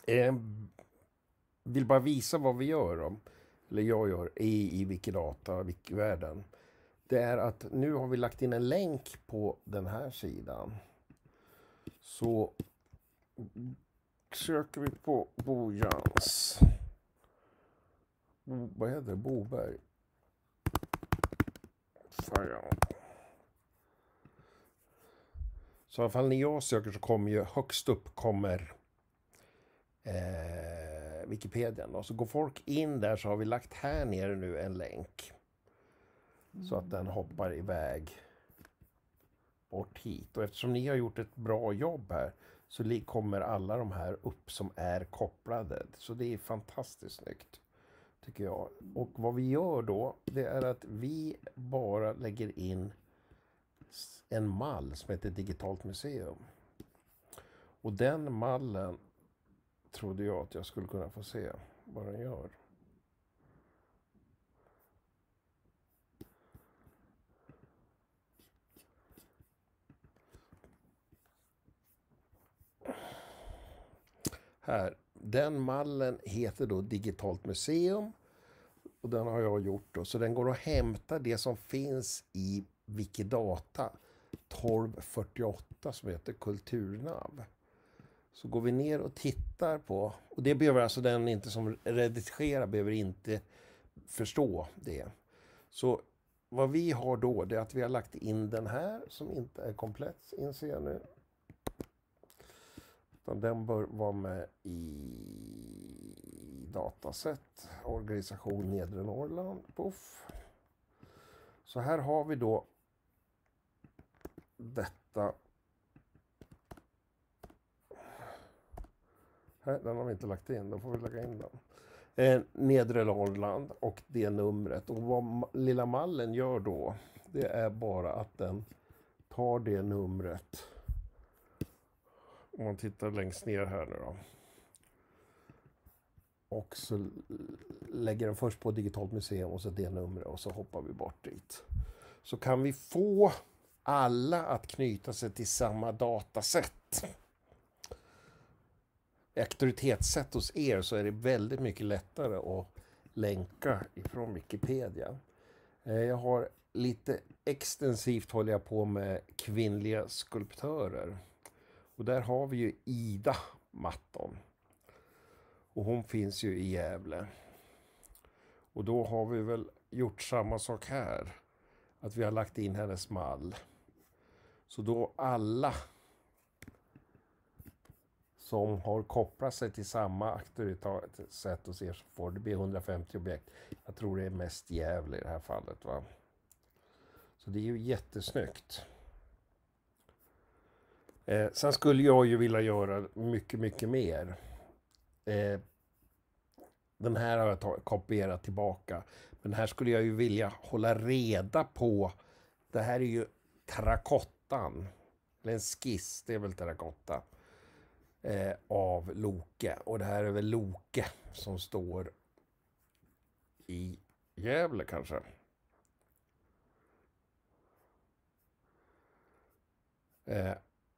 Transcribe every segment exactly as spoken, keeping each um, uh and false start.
Eh, vill bara visa vad vi gör då, eller jag gör i, i Wikidata, Wikivärlden. Det är att nu har vi lagt in en länk på den här sidan. Så söker vi på Bojans. Bo, vad heter det? Boberg. Fan. Så i alla fall när jag söker så kommer ju högst upp kommer eh, Wikipedia. Och så går folk in där, så har vi lagt här nere nu en länk. Mm. Så att den hoppar iväg bort hit. Och eftersom ni har gjort ett bra jobb här så kommer alla de här upp som är kopplade. Så det är fantastiskt snyggt, tycker jag. Och vad vi gör då, det är att vi bara lägger in en mall som heter Digitalt museum. Och den mallen trodde jag att jag skulle kunna få se vad den gör. Här. Den mallen heter då Digitalt museum. Och den har jag gjort då. Så den går att hämta det som finns i Wikidata tolv fyrtioåtta som heter kulturnav. Så går vi ner och tittar på, och det behöver alltså den inte som redigerar behöver inte förstå det. Så vad vi har då, det är att vi har lagt in den här som inte är komplett, inser jag nu. Utan den bör vara med i dataset, organisation Nedre Norrland, puff. Så här har vi då detta. Här, den har vi inte lagt in, då får vi lägga in den. Eh, Nedre Norrland och det numret. Och vad lilla mallen gör då, det är bara att den tar det numret. Om man tittar längst ner här nu då. Och så lägger den först på Digitalt museum och så det numret och så hoppar vi bort dit. Så kan vi få alla att knyta sig till samma datasätt. Auktoritetssätt hos er, så är det väldigt mycket lättare att länka ifrån Wikipedia. Jag har lite extensivt håller jag på med kvinnliga skulptörer. Och där har vi ju Ida Matton. Och hon finns ju i Gävle. Och då har vi väl gjort samma sak här. Att vi har lagt in hennes mall. Så då alla som har kopplat sig till samma auktoritet och ser så får det bli hundrafemtio objekt. Jag tror det är mest Gävle i det här fallet, va. Så det är ju jättesnyggt. Eh, sen skulle jag ju vilja göra mycket, mycket mer. Eh, den här har jag ta- kopierat tillbaka. Men här skulle jag ju vilja hålla reda på. Det här är ju terrakottan. Eller en skiss, det är väl terrakotta. Eh, av Loke. Och det här är väl Loke som står i Gävle kanske. Eh,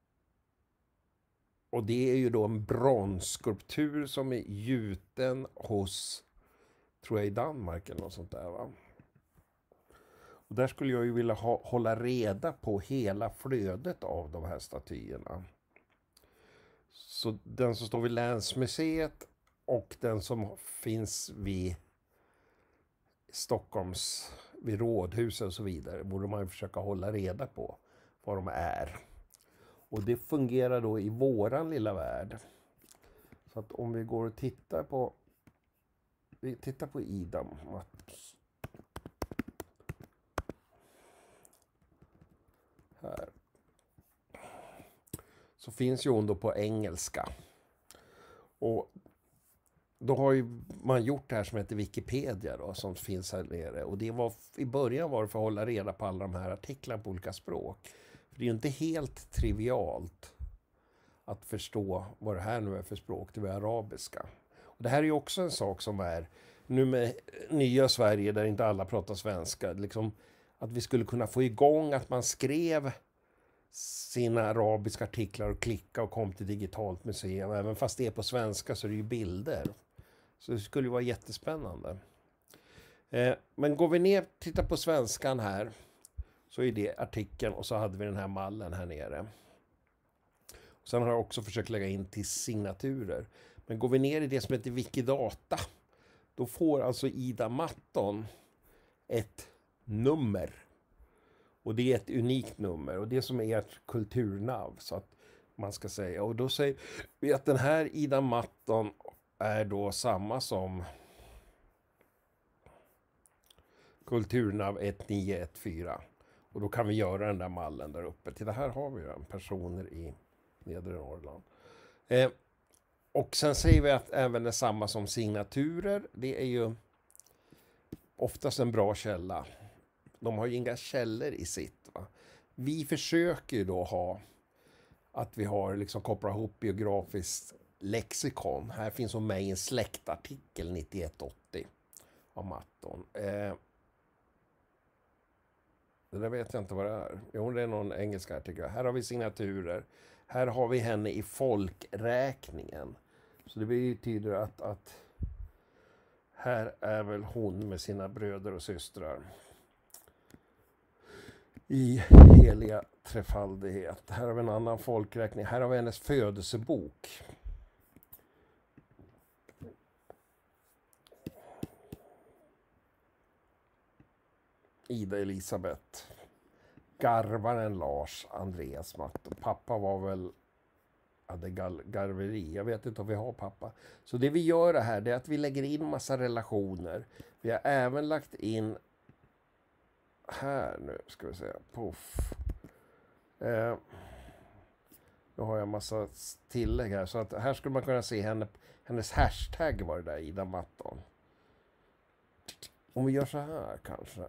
och det är ju då en bronsskulptur som är gjuten hos, tror jag, i Danmark eller något sånt där, va. Och där skulle jag ju vilja ha, hålla reda på hela flödet av de här statyerna. Så den som står vid Länsmuseet och den som finns vid Stockholms, vid Rådhuset och så vidare, borde man ju försöka hålla reda på vad de är. Och det fungerar då i våran lilla värld. Så att om vi går och tittar på, vi tittar på Ida Maps. Här. Så finns ju hon då på engelska. Och då har ju man gjort det här som heter Wikipedia då, som finns här nere. Och det var, i början var det för att hålla reda på alla de här artiklarna på olika språk. För det är ju inte helt trivialt att förstå vad det här nu är för språk, det är arabiska. Och det här är ju också en sak som är, nu med nya Sverige där inte alla pratar svenska, liksom att vi skulle kunna få igång att man skrev sina arabiska artiklar och klicka och kom till digitalt museum. Även fast det är på svenska så är det ju bilder. Så det skulle ju vara jättespännande. Eh, men går vi ner och tittar på svenskan här så är det artikeln och så hade vi den här mallen här nere. Sen har jag också försökt lägga in till signaturer. Men går vi ner i det som heter Wikidata, då får alltså Ida Matton ett nummer. Och det är ett unikt nummer. Och det som är ett kulturnav, så att man ska säga. Och då säger vi att den här Ida Matton är då samma som kulturnav ett nio ett fyra. Och då kan vi göra den där mallen där uppe. Till det här har vi den, personer i nedre Norrland. Eh, och sen säger vi att även det samma som signaturer. Det är ju oftast en bra källa. De har ju inga källor i sitt. Va? Vi försöker ju då ha att vi har liksom kopplat ihop biografiskt lexikon. Här finns hon med i en släktartikel nittioett åttio av Matton. Eh, det där vet jag inte vad det är. Jo, det är någon engelsk artikel. Här har vi signaturer. Här har vi henne i folkräkningen. Så det betyder att, att här är väl hon med sina bröder och systrar i heliga trefaldighet. Här har vi en annan folkräkning. Här har vi hennes födelsebok. Ida Elisabeth. Garvaren Lars Andreas Matton. Pappa var väl hade garveri. Jag vet inte om vi har pappa. Så det vi gör här är att vi lägger in massa relationer. Vi har även lagt in här nu ska vi se. Puff. Eh, nu har jag massa tillägg här. Så att här skulle man kunna se henne, hennes hashtag var det där, Ida Matton. Om vi gör så här kanske.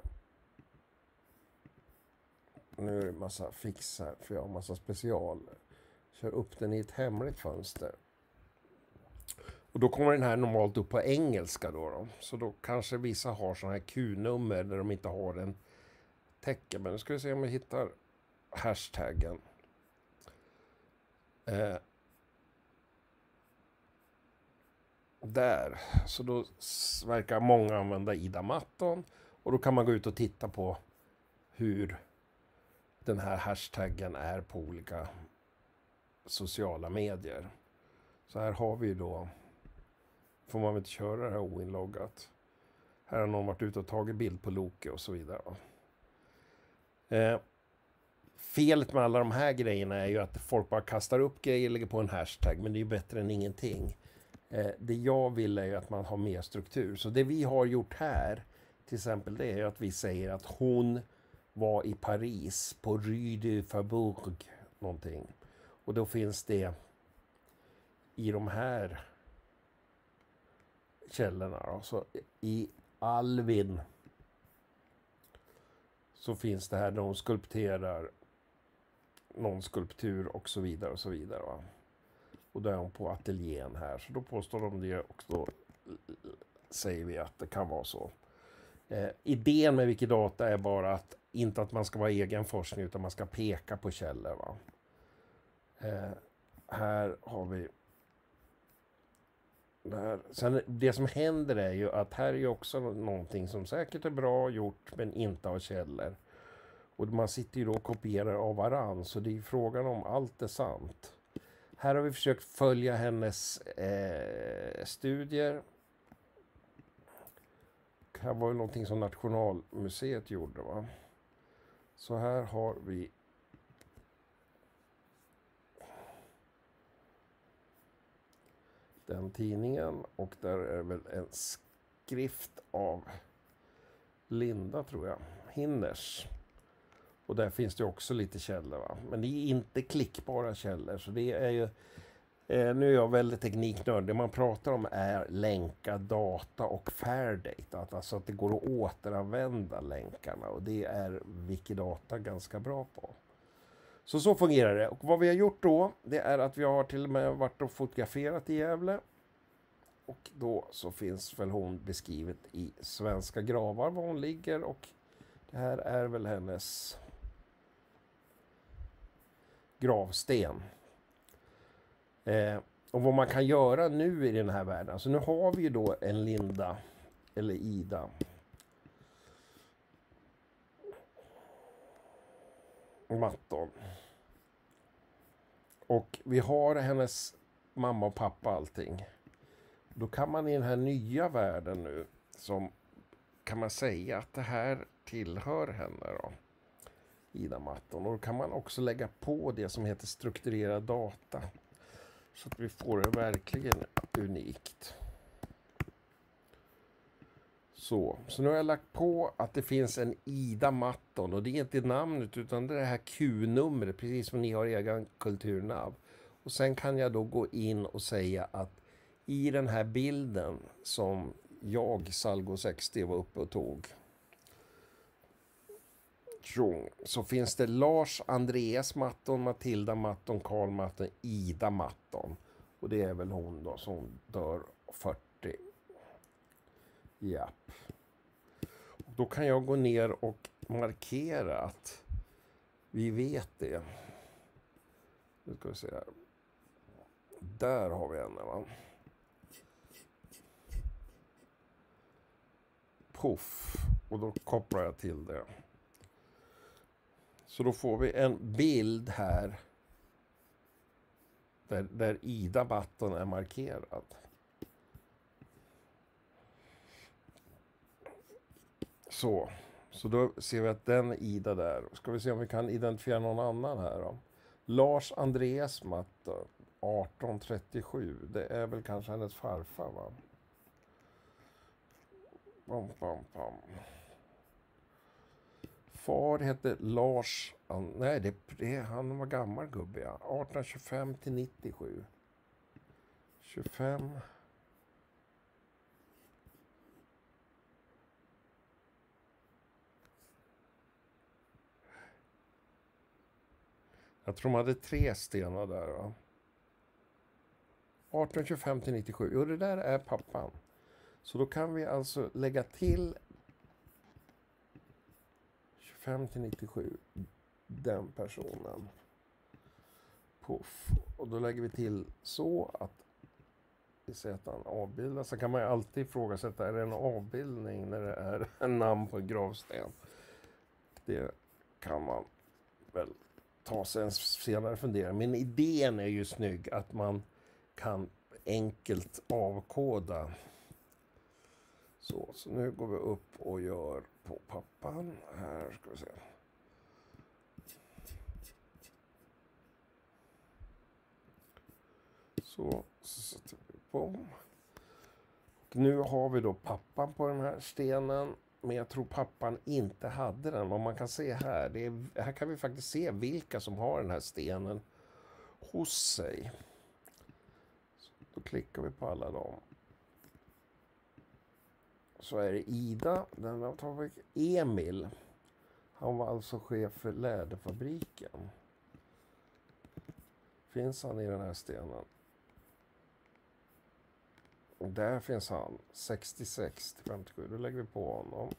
Nu är det massa fix här för jag har massa special. Kör upp den i ett hemligt fönster. Och då kommer den här normalt upp på engelska då. då. Så då kanske vissa har sådana här Q-nummer där de inte har en tecken. Men nu ska vi se om vi hittar hashtaggen. Eh, där. Så då verkar många använda Ida Matton. Och då kan man gå ut och titta på hur den här hashtaggen är på olika sociala medier. Så här har vi då, får man väl inte köra det här oinloggat. Här har någon varit ute och tagit bild på Loke och så vidare. Eh, felet med alla de här grejerna är ju att folk bara kastar upp grejer och lägger på en hashtag, men det är ju bättre än ingenting. Eh, det jag vill är ju att man har mer struktur. Så det vi har gjort här, till exempel, det är ju att vi säger att hon var i Paris på Rue de Faubourg någonting. Och då finns det i de här källorna. Då. Så i Alvin så finns det här där de skulpterar någon skulptur och så vidare och så vidare. Va? Och då är hon på ateljén här. Så då påstår de det och då säger vi att det kan vara så. Eh, idén med Wikidata är bara att inte att man ska vara egen forskning utan man ska peka på källor. Va? Eh, här har vi det här. Sen det som händer är ju att här är ju också någonting som säkert är bra gjort men inte har källor. Och man sitter ju då och kopierar av varann så det är frågan om allt är sant. Här har vi försökt följa hennes eh, studier. Det här var ju någonting som Nationalmuseet gjorde, va? Så här har vi den tidningen och där är väl en skrift av Linda, tror jag, Hinners. Och där finns det också lite källor, va? Men det är inte klickbara källor så det är ju eh, nu är jag väldigt tekniknörd. Det man pratar om är länkad data och fair data, alltså att det går att återanvända länkarna och det är Wikidata ganska bra på. Så så fungerar det. Och vad vi har gjort då, det är att vi har till och med varit och fotograferat i Gävle. Och då så finns väl hon beskrivet i Svenska gravar var hon ligger och det här är väl hennes gravsten. Eh, och vad man kan göra nu i den här världen. Så nu har vi ju då en Linda, eller Ida. Matton. Och vi har hennes mamma och pappa allting. Då kan man i den här nya världen nu, som kan man säga att det här tillhör henne då, Ida Matton. Och då kan man också lägga på det som heter strukturerad data. Så att vi får det verkligen unikt. Så, så nu har jag lagt på att det finns en Ida Matton. Och det är inte namnet utan det är det här Q-numret. Precis som ni har egen kulturnav. Och sen kan jag då gå in och säga att i den här bilden som jag, Salgo sextio, var uppe och tog. Så finns det Lars Andreas Matton, Matilda Matton, Karl Matton, Ida Matton. Och det är väl hon då som dör fyrtio. Japp. Och då kan jag gå ner och markera att vi vet det. Nu ska vi se här. Där har vi henne, va? Puff. Och då kopplar jag till det. Så då får vi en bild här. Där, där Ida Matton är markerad. Så. Så då ser vi att den Ida där. Ska vi se om vi kan identifiera någon annan här då. Lars Andreas Matton. arton trettiosju. Det är väl kanske hennes farfar, va? Bam, bam, bam. Far hette Lars... Nej, det, det, han var gammal gubbe, ja. arton tjugofem till nittiosju. tjugofem... Jag tror de hade tre stenar där, va? arton tjugofem till nittiosju. Jo, det där är pappan. Så då kan vi alltså lägga till tjugofem till nittiosju. Den personen. Puff. Och då lägger vi till så att vi ser att han avbildas. Så kan man ju alltid ifrågasätta, är det en avbildning när det är en namn på en gravsten? Det kan man väl ta sig en senare fundera. Men idén är ju snygg att man kan enkelt avkoda. Så, så nu går vi upp och gör på pappan. Här ska vi se. Så, så sätter vi på. Och nu har vi då pappan på den här stenen. Men jag tror pappan inte hade den. Vad man kan se här, det är, här kan vi faktiskt se vilka som har den här stenen hos sig. Så då klickar vi på alla dem. Så är det Ida, den tar vi Emil. Han var alltså chef för läderfabriken. Finns han i den här stenen? Och där finns han, sextiosex till femtiosju. Då lägger vi på honom.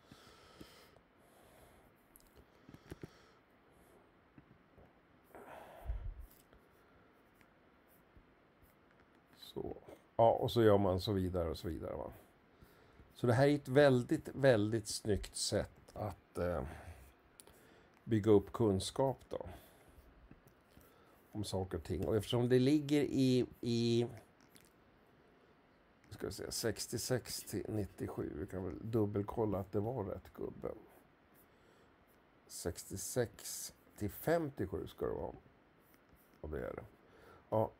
Så. Ja, och så gör man så vidare och så vidare, va? Så det här är ett väldigt, väldigt snyggt sätt att eh, bygga upp kunskap då. Om saker och ting. Och eftersom det ligger i, i ska vi säga, sextiosex till nittiosju. Vi kan väl dubbelkolla att det var rätt gubbe. sextiosex till femtiosju ska det vara. Och det är det. Ja.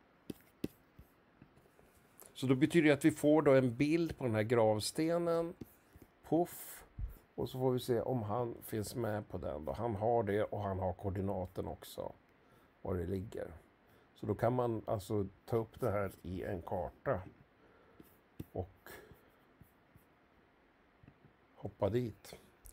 Så då betyder det att vi får då en bild på den här gravstenen. Puff. Och så får vi se om han finns med på den då. Han har det och han har koordinaten också. Var det ligger. Så då kan man alltså ta upp det här i en karta. Och hoppa dit.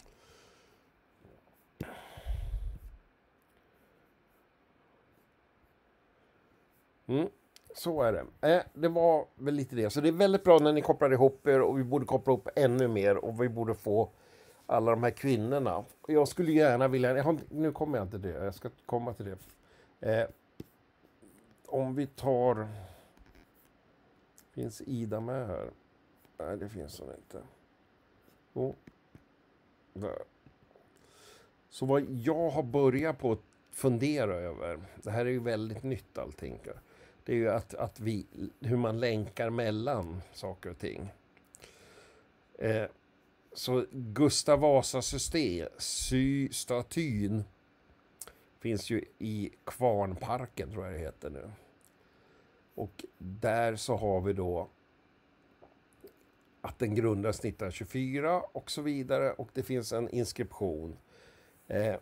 Mm, så är det. Eh, det var väl lite det. Så det är väldigt bra när ni kopplar ihop er och vi borde koppla ihop ännu mer och vi borde få alla de här kvinnorna. Och jag skulle gärna vilja, jag har, nu kommer jag inte det, jag ska komma till det Eh, om vi tar... Finns Ida med här? Nej, det finns hon inte. Oh. Där. Så vad jag har börjat på att fundera över, det här är ju väldigt nytt allting, det är ju att, att vi, hur man länkar mellan saker och ting. Eh, så Gustav Vasa-statyn finns ju i Kvarnparken, tror jag det heter nu. Och där så har vi då att den grundas nittonhundratjugofyra och så vidare. Och det finns en inskription. Eh,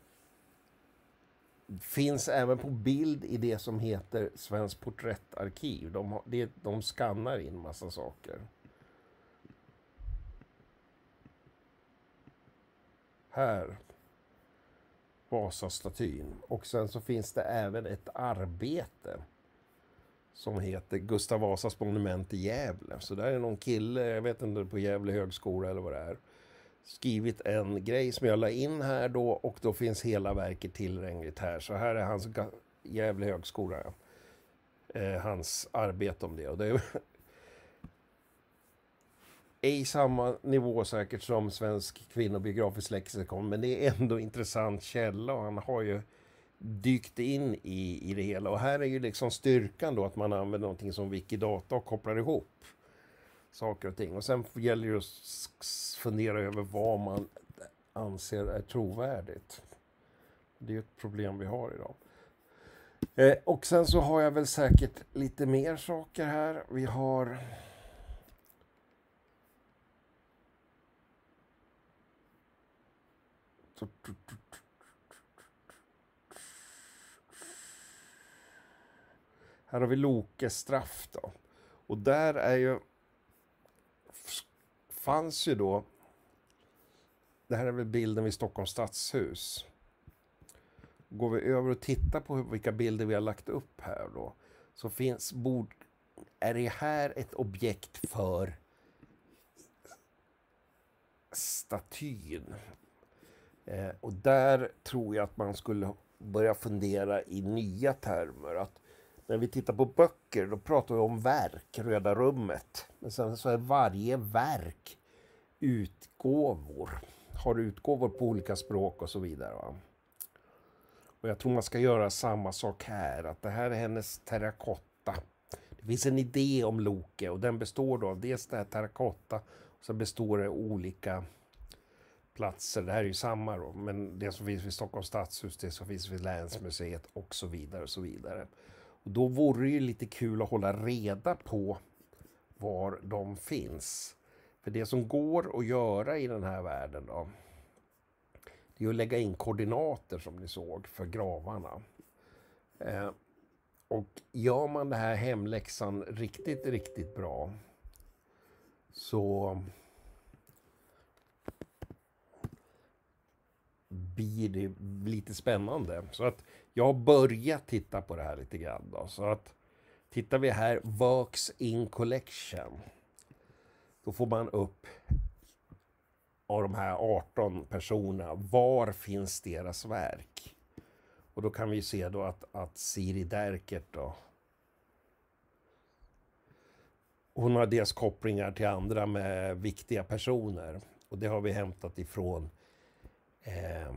finns även på bild i det som heter Svensk porträttarkiv. De, har, det, de skannar in massa saker. Här. Vasastatyn. Och sen så finns det även ett arbete som heter Gustav Vasas monument i Gävle. Så där är någon kille, jag vet inte, på Gävle högskola eller vad det är, skrivit en grej som jag la in här då, och då finns hela verket tillgängligt här. Så här är hans Gävle högskola, eh, hans arbete om det. Och det är i samma nivå säkert som Svensk kvinnobiografisk lexikon, men det är ändå intressant källa, och han har ju dykt in i, i det hela. Och här är ju liksom styrkan då, att man använder någonting som Wikidata och kopplar ihop saker och ting. Och sen gäller det att fundera över vad man anser är trovärdigt. Det är ett problem vi har idag. Eh, och sen så har jag väl säkert lite mer saker här. Vi har... Här har vi Lokes straff då. Och där är ju... Fanns ju då... Det här är väl bilden vid Stockholms stadshus. Går vi över och tittar på vilka bilder vi har lagt upp här då, så finns bord... Är det här ett objekt för statyn? Eh, och där tror jag att man skulle börja fundera i nya termer. Att när vi tittar på böcker, då pratar vi om verk, Röda rummet. Men sen så är varje verk utgåvor. Har utgåvor på olika språk och så vidare. Va? Och jag tror man ska göra samma sak här. Att det här är hennes terrakotta. Det finns en idé om Loke, och den består då av dels det här terrakotta. Och så består det olika platser. Det här är ju samma då. Men det som finns vid Stockholms stadshus, det som finns vid Länsmuseet och så vidare och så vidare. Och då vore det ju lite kul att hålla reda på var de finns. För det som går att göra i den här världen då, det är att lägga in koordinater, som ni såg, för gravarna. Eh, och gör man det här hemläxan riktigt, riktigt bra, så blir det lite spännande. Så att jag har börjat titta på det här lite grann då. Så att tittar vi här, Works in Collection, då får man upp av de här arton personerna, var finns deras verk? Och då kan vi se då att, att Siri Derkert då, hon har dels kopplingar till andra med viktiga personer. Och det har vi hämtat ifrån eh,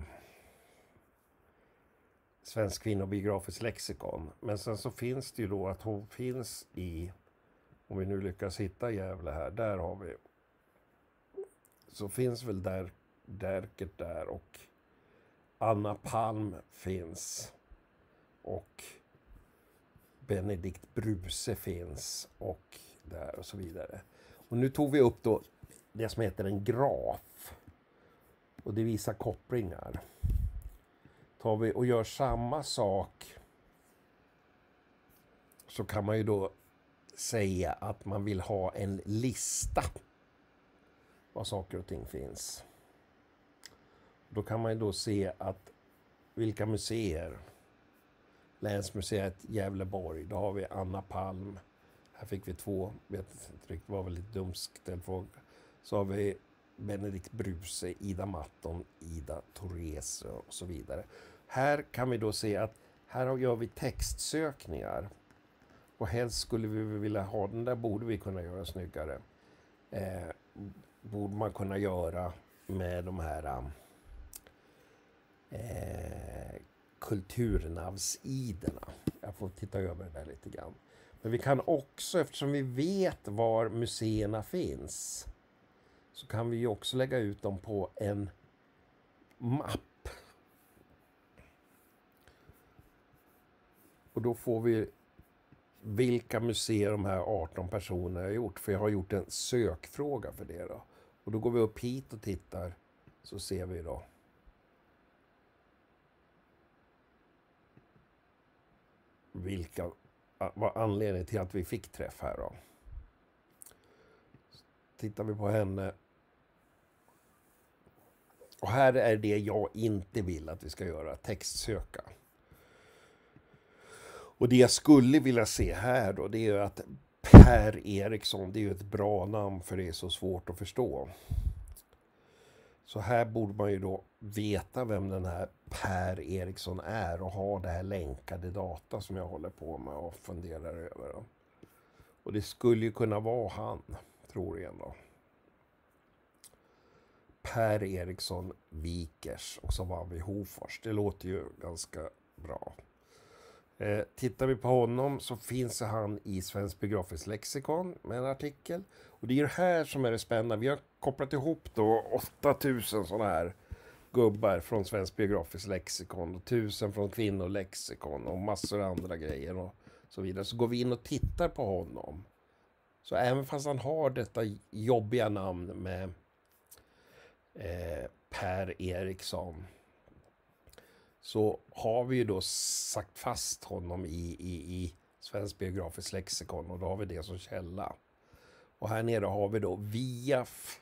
Svensk kvinnobiografisk lexikon. Men sen så finns det ju då att hon finns i, om vi nu lyckas hitta Gävle här, där har vi, så finns väl där Derkert där, och Anna Palm finns, och Benedikt Bruse finns, och där och så vidare. Och nu tog vi upp då det som heter en graf, och det visar kopplingar. Tar vi och gör samma sak, så kan man ju då säga att man vill ha en lista vad saker och ting finns. Då kan man ju då se att vilka museer. Länsmuseet Gävleborg, då har vi Anna Palm. Här fick vi två, vet inte riktigt, var väl lite dumsk fråga. Så har vi Benedikt Bruse, Ida Matton, Ida Therese och så vidare. Här kan vi då se att här gör vi textsökningar. Och helst skulle vi vilja ha den där, borde vi kunna göra snyggare. Eh, borde man kunna göra med de här eh, kulturnavsidorna. Jag får titta över det där lite grann. Men vi kan också, eftersom vi vet var museerna finns, så kan vi ju också lägga ut dem på en mapp. Och då får vi vilka museer de här arton personerna har gjort. För jag har gjort en sökfråga för det då. Och då går vi upp hit och tittar, så ser vi då vilka, vad anledningen till att vi fick träff här då. Tittar vi på henne. Och här är det jag inte vill att vi ska göra, textsöka. Och det jag skulle vilja se här då, det är ju att Per Eriksson, det är ju ett bra namn för det är så svårt att förstå. Så här borde man ju då veta vem den här Per Eriksson är och ha det här länkade data som jag håller på med och funderar över. Då. Och det skulle ju kunna vara han, tror jag ändå. Per Eriksson Wikers, och så var vi Hofors. Det låter ju ganska bra. Eh, tittar vi på honom så finns han i Svensk biografiskt lexikon med en artikel. Och det är det här som är det spännande. Vi har kopplat ihop då åtta tusen sådana här gubbar från Svensk biografiskt lexikon och tusen från kvinnolexikon och massor andra grejer och så vidare. Så går vi in och tittar på honom. Så även fast han har detta jobbiga namn med eh, Per Eriksson, så har vi ju då sagt fast honom i, i, i Svensk biografiskt lexikon, och då har vi det som källa. Och här nere har vi då via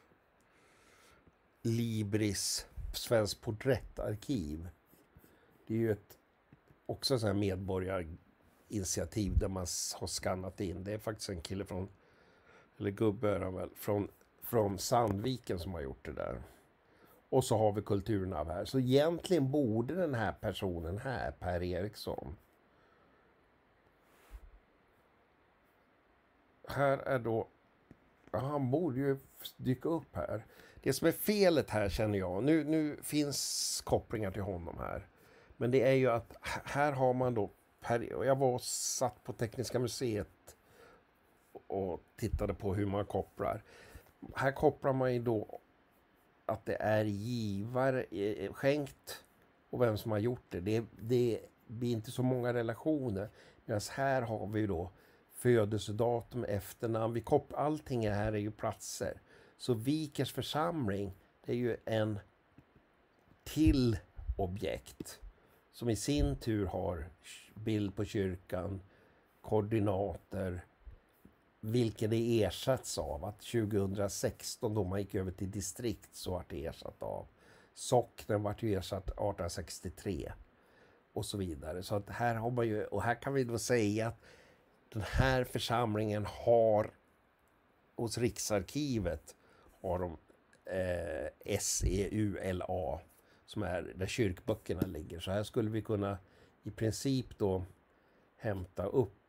Libris Svensk porträttarkiv. Det är ju ett också så här medborgarinitiativ där man har skannat in. Det är faktiskt en kille från, eller gubbe är han väl, från, från Sandviken som har gjort det där. Och så har vi kulturnav här. Så egentligen borde den här personen här, Per Eriksson. Här är då, ja, han borde ju dyka upp här. Det som är felet här känner jag, nu, nu finns kopplingar till honom här. Men det är ju att här har man då, per, jag var satt på Tekniska museet och tittade på hur man kopplar. Här kopplar man ju då att det är givare, skänkt och vem som har gjort det. Det, det blir inte så många relationer. Medan här har vi då födelsedatum, efternamn. Vi kopplar, allting här är ju platser. Så Wikers församling, det är ju en till objekt som i sin tur har bild på kyrkan, koordinater, vilken det ersatts av. Att tjugohundrasexton då man gick över till distrikt så var det ersatt av. Socknen var ju ersatt arton sextiotre och så vidare. Så att här har man ju, och här kan vi då säga att den här församlingen har hos Riksarkivet har de eh, S E U L A som är där kyrkböckerna ligger. Så här skulle vi kunna i princip då hämta upp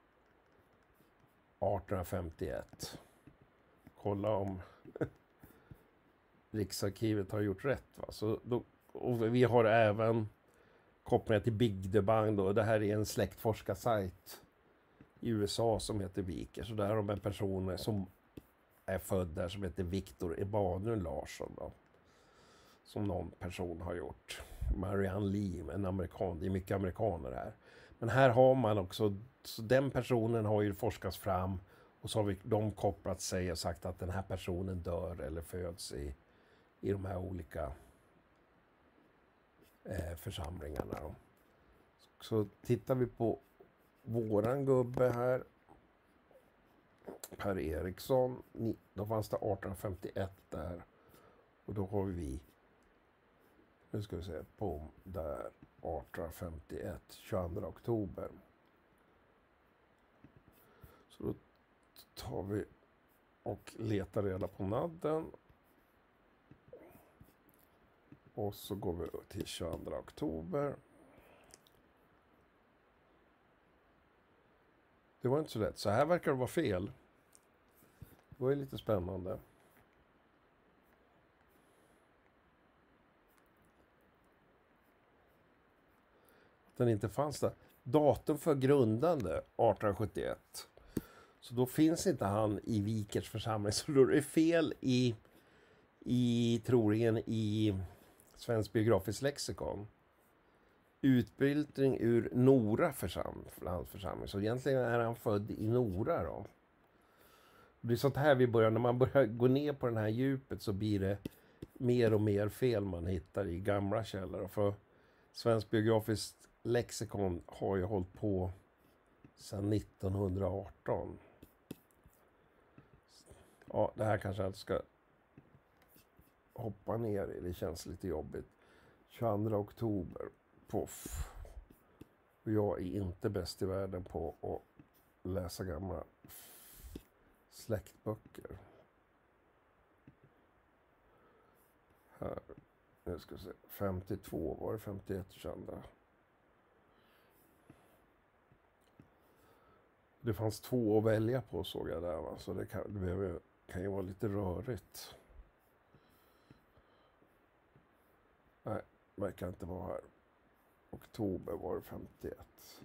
arton femtioett. Kolla om Riksarkivet har gjort rätt. Va? Så då, och vi har även kopplingar till Bygdebang då. Det här är en släktforskarsajt i U S A som heter Wikers. Så där har de en person som är född där som heter Victor Emanuel Larsson då. Som någon person har gjort. Marianne Lee, en amerikan. Det är mycket amerikaner här. Men här har man också, så den personen har ju forskats fram och så har vi, de kopplat sig och sagt att den här personen dör eller föds i, i de här olika eh, församlingarna. Då. Så tittar vi på våran gubbe här, Per Eriksson, då fanns det arton femtioett där och då har vi, nu ska vi se, på där arton femtioett, tjugoandra oktober. Så då tar vi och letar reda på nadden. Och så går vi till tjugoandra oktober. Det var inte så lätt. Så här verkar det vara fel. Det var ju lite spännande. Den inte fanns där. Datum för grundande arton sjuttioett. Så då finns inte han i Wikers församling. Så då är det fel i, i troligen i Svensk biografiskt lexikon. Utbildning ur Nora försam, församling. Så egentligen är han född i Nora då. Det är sånt här vi börjar, när man börjar gå ner på den här djupet så blir det mer och mer fel man hittar i gamla källor. För Svensk biografiskt lexikon har ju hållit på sedan nittonhundraarton. Ja, det här kanske jag ska hoppa ner i. Det känns lite jobbigt. tjugoandra oktober. Poff. Och jag är inte bäst i världen på att läsa gamla släktböcker. Här. Nu ska vi se. femtiotvå var det, femtioett kända. Det fanns två att välja på såg jag där, va? Så det kan, det kan ju vara lite rörigt. Nej, verkar inte vara här. Oktober var det femtioett.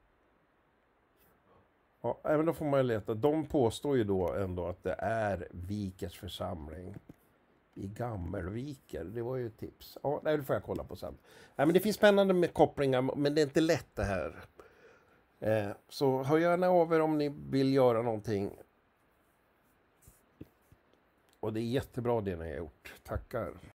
Ja, även då får man ju leta. De påstår ju då ändå att det är Wikers församling i Gammelviker. Det var ju ett tips. Ja, det får jag kolla på sen. Nej, men det finns spännande med kopplingar, men det är inte lätt det här. Eh, så hör gärna av er om ni vill göra någonting. Och det är jättebra det ni har gjort. Tackar.